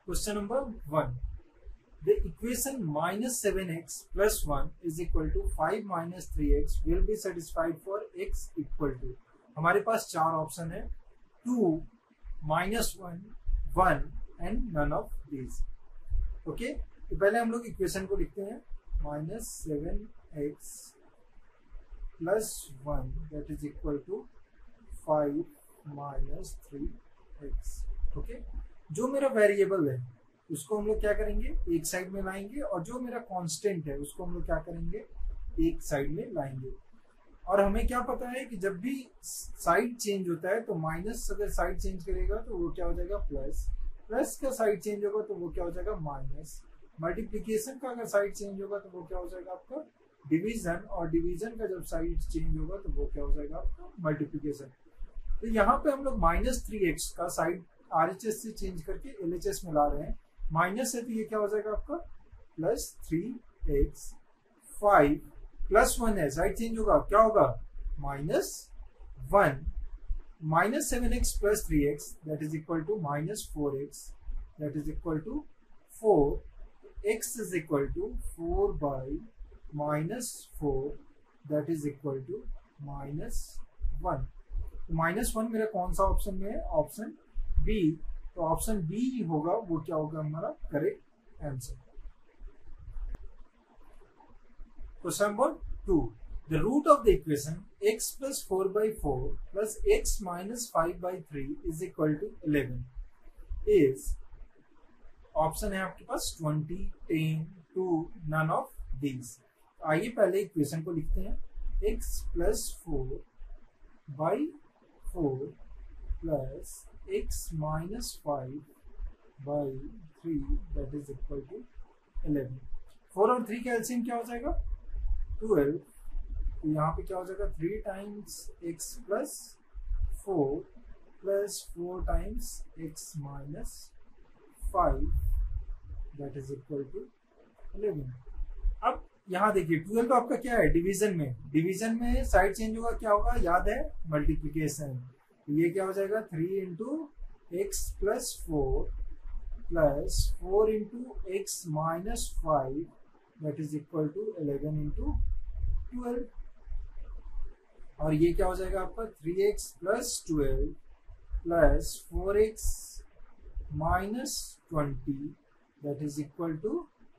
Question number 1. The equation minus 7x plus 1 is equal to 5 minus 3x will be satisfied for x equal to. हमारे पास चार option है 2, -1, 1 and none of these. Okay, तो पहले हम लोग equation को लिखते हैं minus 7x plus 1 that is equal to 5 minus 3x. Okay, जो मेरा वेरिएबल है उसको हम लोग क्या करेंगे, एक साइड में लाएंगे, और जो मेरा कांस्टेंट है उसको हम लोग क्या करेंगे, एक साइड में लाएंगे. और हमें क्या पता है कि जब भी साइड चेंज होता है तो माइनस अगर साइड चेंज करेगा तो वो क्या हो जाएगा प्लस, प्लस का साइड चेंज होगा तो वो क्या हो जाएगा माइनस, मल्टीप्लीकेशन का अगर साइड चेंज होगा तो वो क्या हो जाएगा आपका डिवीजन, और डिवीजन का जब साइड चेंज होगा तो वो क्या हो जाएगा आपका मल्टीप्लीकेशन. तो यहाँ पे हम लोग -3x का साइड RHS से चेंज करके LHS में ला रहे हैं. माइनस है तो ये क्या हो जाएगा आपका +3x, 5 +1 है, साइड चेंज होगा क्या होगा -1, -7x plus 3x that is equal to -4x that is equal to 4, x is equal to 4 by -4 that is equal to -1. -1 मेरा कौन सा ऑप्शन में है, ऑप्शन बी. तो ऑप्शन बी होगा, वो क्या होगा हमारा correct answer. Question number 2. The root of the equation x plus 4/4 plus x minus 5/3 is equal to 11 is, option है आपके पास 20, 10, 2, none of these. आइए पहले इक्वेशन को लिखते हैं. x plus 4/4 plus x minus 5/3 that is equal to 11. 4 और 3 का LCM क्या हो जाएगा 12. तो यहाँ पे क्या हो जाएगा 3 times x plus 4 plus 4 times x minus 5 that is equal to 11. अब यहाँ देखिए 12 आपका क्या है डिवीजन में, डिवीजन में साइड चेंज होगा क्या होगा याद है मल्टीप्लीकेशन. तो ये क्या हो जाएगा 3 into x plus 4 plus 4 into x minus 5 that is equal to 11 into 12. और ये क्या हो जाएगा आपका 3x plus 12 plus 4x minus 20 that is equal to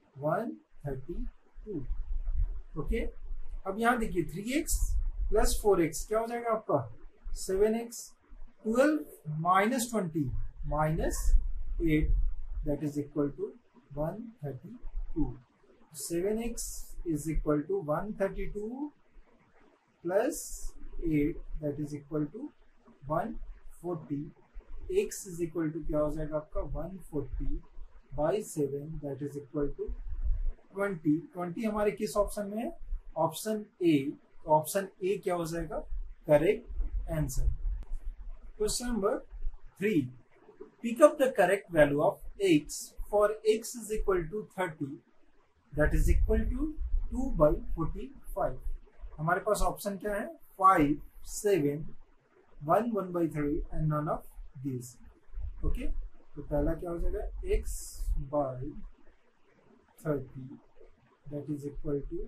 132. Okay, अब यहाँ देखिए 3x plus 4x क्या हो जाएगा आपका 7x, 12 minus 20 minus 8 that is equal to 132. 7x is equal to 132 plus 8 that is equal to 140. x is equal to क्या हो जाएगा आपका 140 by 7 that is equal to 20. 20 हमारे किस ऑप्शन में है, ऑप्शन ए. ऑप्शन ए क्या हो जाएगा correct answer. Question number 3. Pick up the correct value of x for x is equal to 30 that is equal to 2/45. हमारे पास ऑप्शन क्या है 5, 7, 1, 1/3 and none of these. Okay, तो पहला क्या हो जाएगा x by 30 that is equal to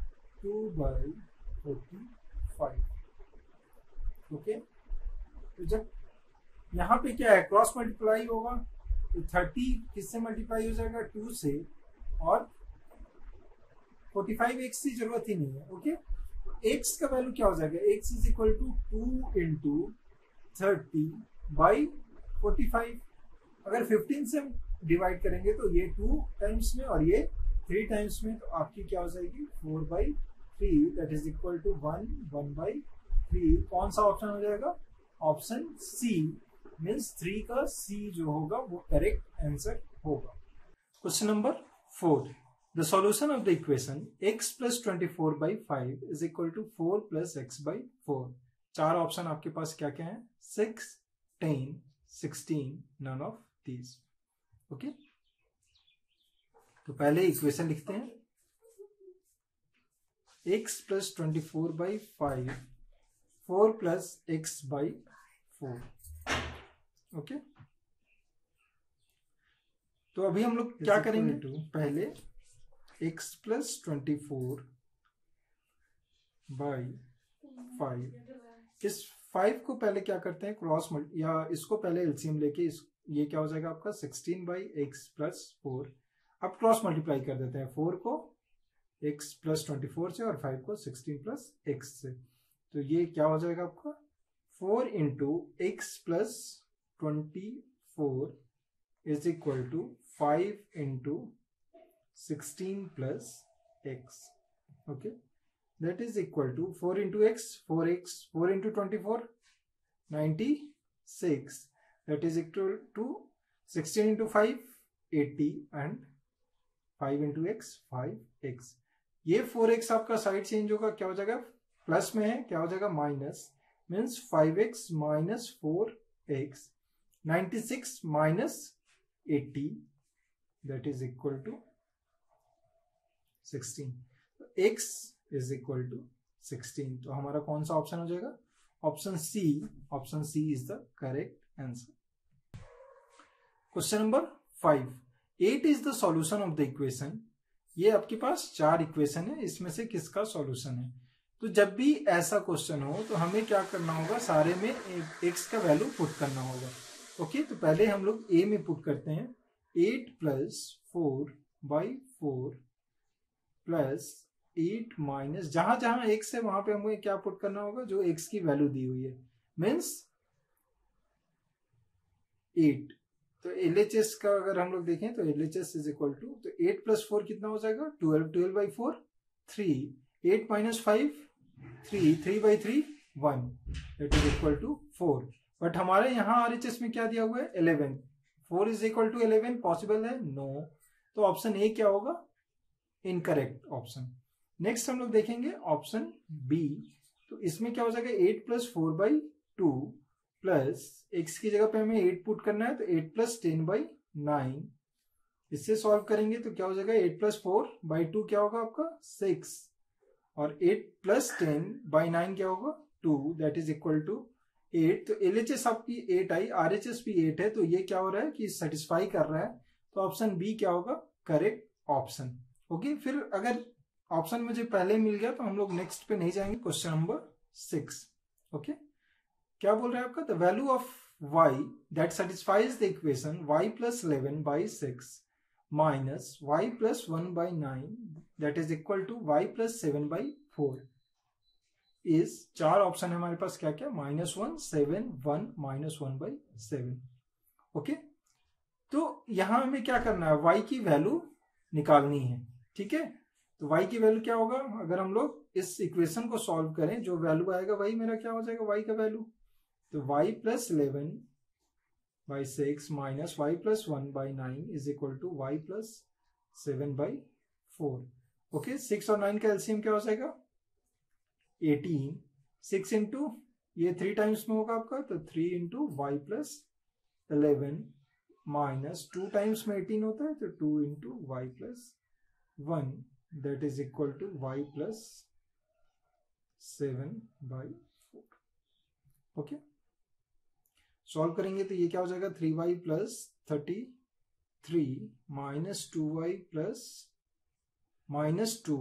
2/45. Okay, तो जब यहाँ पे क्या है क्रॉस मल्टीप्लाई होगा तो 30 किससे मल्टीप्लाई हो जाएगा 2 से, और 45 x की जरूरत ही नहीं है. ओके, तो x का वैल्यू क्या हो जाएगा x is equal to 2 into 30/45. अगर 15 से डिवाइड करेंगे तो ये 2 टाइम्स में और ये 3 टाइम्स में, तो आपकी क्या हो जाएगी 4/3 दैट इज इक्वल टू 1/3. कौन सा ऑप्शन हो जाएगा ऑप्शन सी, मीन्स 3 का सी जो होगा वो करेक्ट आंसर होगा. Question number 4. The solution of the equation x plus 24/5 is equal to 4 plus x/4. चार ऑप्शन आपके पास क्या क्या है 6, 10, 16, none of these. ओके, तो पहले इक्वेशन लिखते हैं x plus 24/5 4 plus x/4. Okay, तो अभी हम लोग क्या करेंगे, पहले x प्लस 24 बाई 5, इस 5 को पहले क्या करते हैं क्रॉस या इसको पहले एलसीएम लेके ये क्या हो जाएगा आपका 16 बाई एक्स प्लस 4। अब क्रॉस मल्टीप्लाई कर देते हैं 4 को x प्लस 24 से और 5 को 16 प्लस एक्स से। तो ये क्या हो जाएगा आपका 4 into x plus 24 is equal to 5 into 16 plus x. Okay, that is equal to 4 into x 4 into 24 96, that is equal to 16 into 5 80 and 5 into x 5x। ये 4x आपका साइड चेंज होगा, क्या हो जाएगा प्लस में है, क्या हो जाएगा minus, means 5x minus 4x, 96 minus 80 that is equal to 16। x is equal to 16। तो हमारा कौन सा ऑप्शन हो जाएगा, option C is the correct answer. Question number 5, 8 is the solution of the equation. ये आपके पास 4 इक्वेशन है, इसमें से किसका सॉल्यूशन है। तो जब भी ऐसा क्वेश्चन हो तो हमें क्या करना होगा, सारे में x का वैल्यू पुट करना होगा। ओके, तो पहले हम लोग a में पुट करते हैं 8 प्लस 4 बाई 4 प्लस 8 माइनस, जहां जहां x है वहां पे हमें क्या पुट करना होगा, जो x की वैल्यू दी हुई है, मीन्स 8। तो LHS का अगर हम लोग देखें तो LHS इज इक्वल टू, तो 8 प्लस 4 कितना हो जाएगा 12, 12 by 4 3, 8 minus 5 3, 3 by 3 1, that is equal to 4। But हमारे यहाँ RHS में क्या दिया हुआ है 11, 4 इज इक्वल टू 11 पॉसिबल है, नो। तो ऑप्शन ए क्या होगा, इनकरेक्ट ऑप्शन। नेक्स्ट हम लोग देखेंगे ऑप्शन बी। तो इसमें क्या हो जाएगा 8 प्लस 4 बाई 2 प्लस x की जगह पे हमें 8 पुट करना है, तो 8 प्लस 10 बाई 9। इससे सॉल्व करेंगे तो क्या हो जाएगा 8 प्लस 4 बाई 2 क्या होगा आपका 6, और 8 प्लस 10 बाई 9 क्या होगा 2, दैट इज इक्वल टू 8। तो LHS आपकी 8 आई, RHS भी 8 है, तो ये क्या हो रहा है कि सेटिस्फाई कर रहा है। तो ऑप्शन बी क्या होगा करेक्ट ऑप्शन। ओके, फिर अगर ऑप्शन मुझे पहले मिल गया तो हम लोग नेक्स्ट पे नहीं जाएंगे। Question number 6। ओके, क्या बोल रहा है आपका, the value of y that satisfies the equation y plus 11 by 6 minus y plus 1 by 9 that is equal to y plus 7 by 4 is, 4 option है हमारे पास, क्या क्या -1 7 1 -1 बाई 7। ओके, तो यहां हमें क्या करना है, y की वैल्यू निकालनी है। ठीक है, तो y की वैल्यू क्या होगा, अगर हम लोग इस इक्वेशन को सॉल्व करें, जो वैल्यू आएगा वही मेरा क्या हो जाएगा y का वैल्यू। तो y plus 11 by 6 minus y plus 1 by 9 is equal to y plus 7 by 4। Okay, 6 और 9 का एलसीएम क्या हो जाएगा 18, 6 इंटू ये 3 टाइम्स में होगा आपका, तो 3 into y plus 11 minus 2 times में 18 होता है, तो 2 into y plus 1 that is equal to y plus 7 by 4। Okay, solve करेंगे तो ये क्या हो जाएगा 3y plus 33 minus 2y plus -2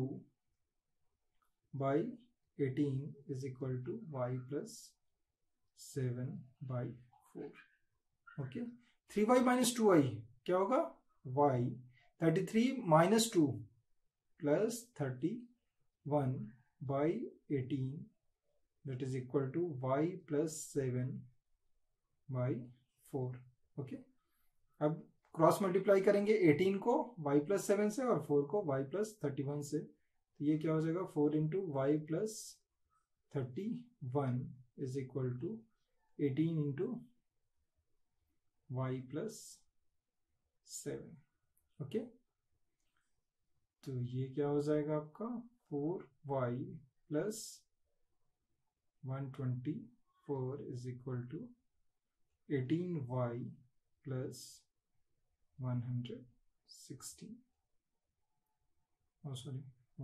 by 18 is equal to y plus 7 by 4। Okay, 3y minus 2y क्या होगा y, 33 minus 2 plus 31 by 18 that is equal to y plus 7 by 4। Okay, अब cross multiply करेंगे 18 को y प्लस 7 से और 4 को y plus 31 से, तो ये क्या हो जाएगा 4 into y plus 31 is equal to 18 into y plus 7। Okay, तो ये क्या हो जाएगा आपका 4y plus 124 is equal to 18y plus 116, sorry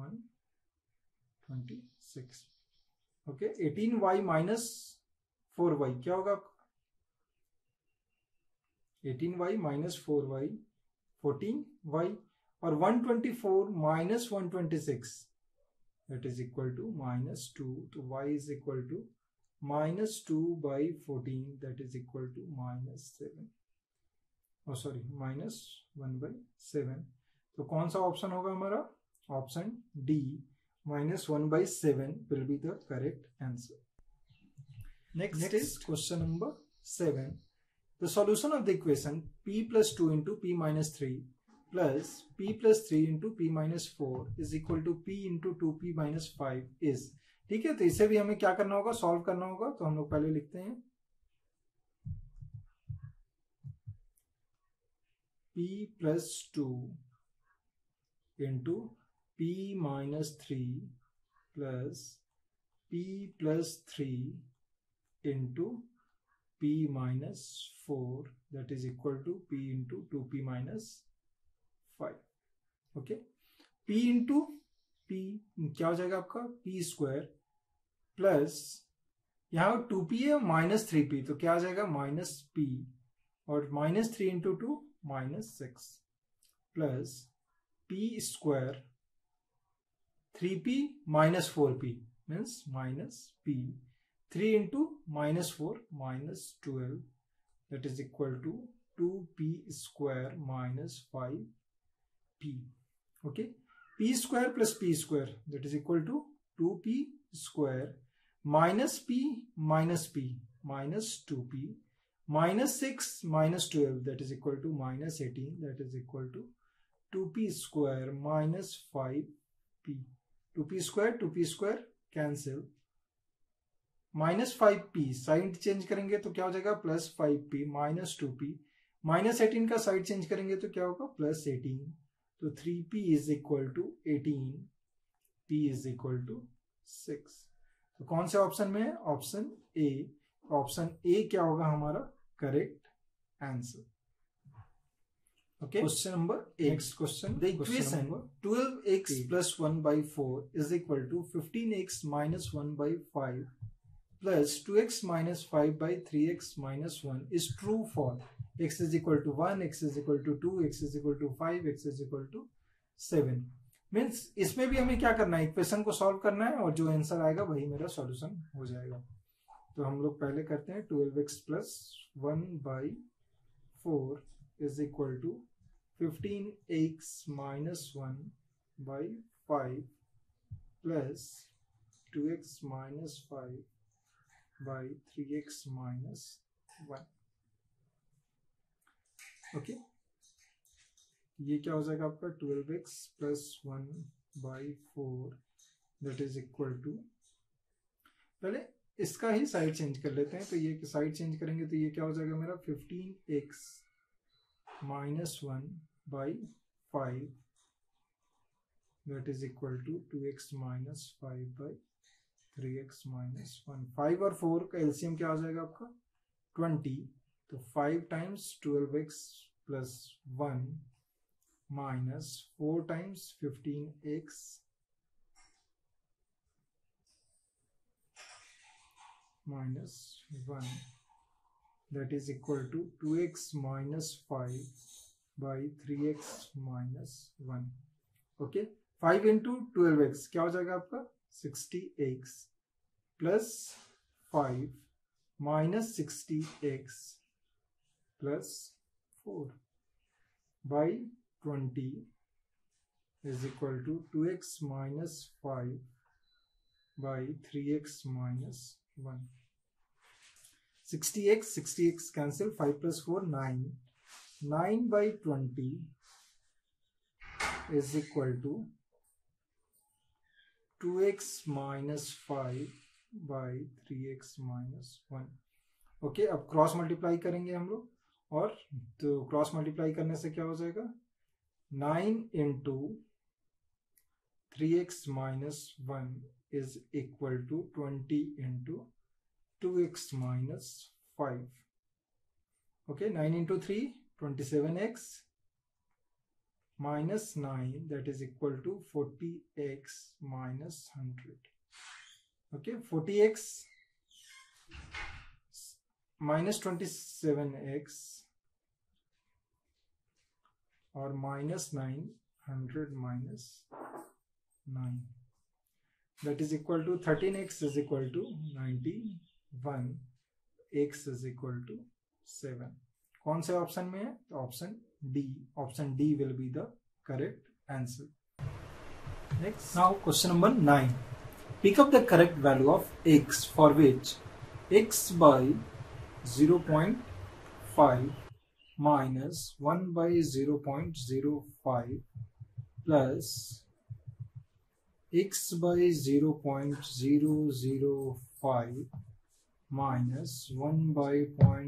126। Okay, 18y minus 4y क्या होगा आपका 18y माइनस 4y, 14y, और 124 minus 126 that is equal to minus 2. तो y is equal to minus 2 by 14 that is equal to minus 7. Oh sorry, minus 1 by 7. तो कौन सा option होगा हमारा? Option D, minus 1 by 7 will be the correct answer. Next is question number 7. The solution of the equation p plus 2 into p minus 3 plus p plus 3 into p minus 4 is equal to p into 2p minus 5 is. ठीक है, तो इसे भी हमें क्या करना होगा? Solve करना होगा. तो हम लोग पहले लिखते हैं p plus 2 into p minus 3 plus p plus 3 into p minus 4 that is equal to p into 2p minus 5. Okay, p into p क्या हो जाएगा आपका? p स्क्वायर प्लस यहाँ 2p है माइनस 3p, तो क्या आ जाएगा? माइनस p, और minus 3 into 2 minus 6 plus p square 3p minus 4p means minus p, 3 into minus 4 minus 12 that is equal to 2p square minus 5p. Okay, p square plus p square that is equal to 2p square minus p minus 2p minus 6 minus 12 that is equal to minus 18 that is equal to 2p square minus 5p. 2p square cancel, minus 5p side change करेंगे तो क्या हो जाएगा? Plus 5p minus 2p, minus 18 का side change करेंगे तो क्या होगा? प्लस 18. तो 3p is equal to 18, p is equal to 6. तो कौन से ऑप्शन में है? Option A. ऑप्शन ए क्या होगा हमारा correct answer. Okay, question number 8. Next question, the equation 12x plus 1 by 4 is equal to 15x minus 1 by 5 plus 2x minus 5 by 3x minus 1 is true for x is equal to 1, x is equal to 2, x is equal to 5, x is equal to 7. Means इसमें भी हमें क्या करना है? Equation को solve करना है, और जो आंसर आएगा वही मेरा सॉल्यूशन हो जाएगा. तो हम लोग पहले करते हैं 12x plus 1 by 4 is equal to 15x minus 1 by 5 plus 2x minus 5 by 3x minus 1. Okay, ये क्या हो जाएगा आपका? 12x plus 1 by 4 that is equal to, पहले इसका ही साइड चेंज कर लेते हैं. तो ये साइड चेंज करेंगे तो ये क्या हो जाएगा मेरा? 15x minus 1 by 5 that is equal to 2x minus 5 by 3x minus 1. 5 और 4 का एलसीएम क्या आ जाएगा आपका? 20. तो 5 times 12x plus 1 minus 4 times 15x minus 1 that is equal to 2x minus 5 by 3x minus 1. Okay, 5 into 12x क्या हो जाएगा आपका? 60x plus 5 minus 60x plus 4 by 20 is equal to 2x minus 5 by 3x minus 1. 60x cancel, 5 plus 4 9. 9 by 20 is equal to 2x minus 5 by 3x minus 1. Okay, अब cross multiply करेंगे हम लोग, और तो क्रॉस मल्टीप्लाई करने से क्या हो जाएगा? 9 into 3x minus 1 is equal to 20 into 2x minus 5. Okay, 9 into 3 27x minus 9 that is equal to 40x minus 100. Okay, 40x minus 27x और -9 100 minus 9 that is equal to 13x is equal to 91, x is equal to 7. कौन से option में है? तो option D will be the correct answer. Next, now question number 9. Pick up the correct value of x for which x by 0.5 minus 1 by 0.05 plus x by 0.005 minus 1 by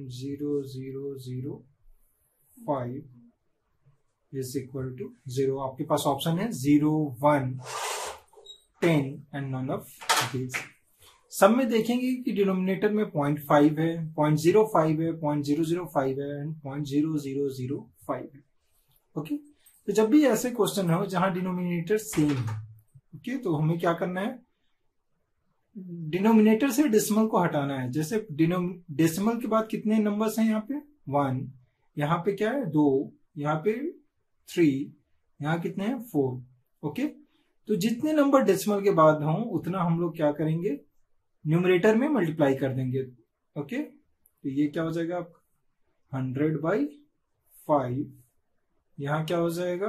0.0005 is equal to 0. आपके पास option है 0, 1, 10 and none of these. सब में देखेंगे कि denominator में 0.5 है, 0.05 है, 0.005 है एंड 0.0005 है. ओके, तो जब भी ऐसे क्वेश्चन हो जहां डिनोमिनेटर सेम है, ओके, तो हमें क्या करना है? डिनोमिनेटर से डेसिमल को हटाना है. जैसे डेसिमल के बाद कितने नंबर्स हैं? यहाँ पे 1, यहाँ पे क्या है 2, यहाँ पे 3, यहाँ कितने हैं 4. ओके, तो जितने नंबर डेसिमल के बाद हों उतना हम लोग क्या करेंगे? न्यूमरेटर में मल्टीप्लाई कर देंगे. ओके, तो ये क्या हो जाएगा आपका 100/5. यहां क्या हो जाएगा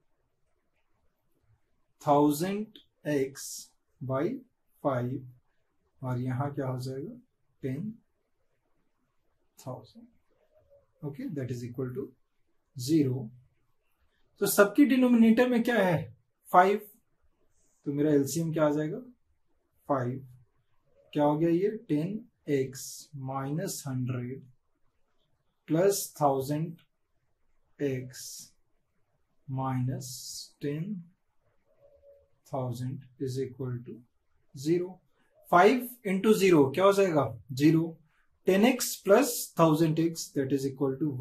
1000x/5 और यहां क्या हो जाएगा 10,000. Okay, that is equal to 0. तो सबकी डिनोमिनेटर में क्या है 5, तो मेरा एलसीएम क्या आ जाएगा 5. क्या हो गया ये 10x minus 100 plus 1000x minus 10,000 is equal to 0. 5 into 0 क्या हो जाएगा 0. 10x plus 1000x that is equal to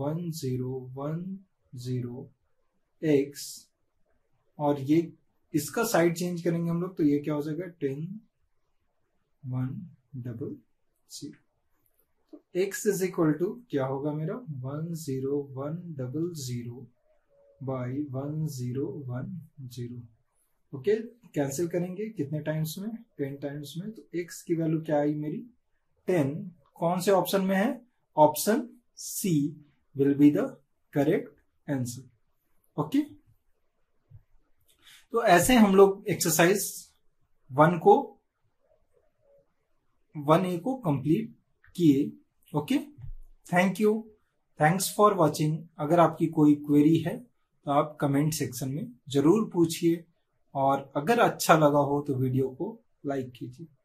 1010x. और ये इसका साइड चेंज करेंगे हम लोग, तो ये क्या हो जाएगा 10,100. तो x इज इक्वल टू क्या होगा मेरा 10,100 बाई 1010. ओके, कैंसिल करेंगे कितने टाइम्स में 10 टाइम्स में. तो x की वैल्यू क्या आई मेरी 10. कौन से ऑप्शन में है? Option C will be the correct answer. Okay, तो ऐसे हम लोग एक्सरसाइज 1A को कंप्लीट किए. Okay, thank you, thanks for watching. अगर आपकी कोई क्वेरी है तो आप कमेंट सेक्शन में जरूर पूछिए और अगर अच्छा लगा हो तो वीडियो को लाइक कीजिए.